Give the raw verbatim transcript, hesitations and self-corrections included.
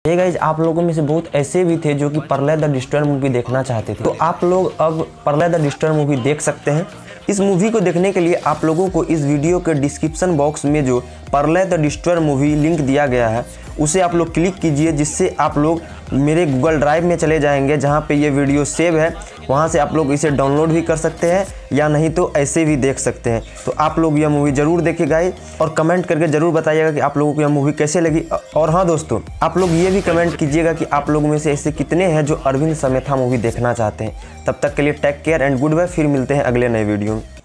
Hey guys, आप लोगों में से बहुत ऐसे भी थे जो कि प्रलय द डिस्ट्रॉयर मूवी देखना चाहते थे, तो आप लोग अब प्रलय द डिस्ट्रॉयर मूवी देख सकते हैं। इस मूवी को देखने के लिए आप लोगों को इस वीडियो के डिस्क्रिप्शन बॉक्स में जो प्रलय द डिस्ट्रॉयर मूवी लिंक दिया गया है उसे आप लोग क्लिक कीजिए, जिससे आप लोग मेरे गूगल ड्राइव में चले जाएंगे जहां पे ये वीडियो सेव है। वहां से आप लोग इसे डाउनलोड भी कर सकते हैं या नहीं तो ऐसे भी देख सकते हैं। तो आप लोग यह मूवी ज़रूर देखिएगा और कमेंट करके ज़रूर बताइएगा कि आप लोगों को यह मूवी कैसे लगी। और हाँ दोस्तों, आप लोग ये भी कमेंट कीजिएगा कि आप लोगों में से ऐसे कितने हैं जो अरविंद समेथा मूवी देखना चाहते हैं। तब तक के लिए take care and good bye. फिर मिलते हैं अगले नए वीडियो में।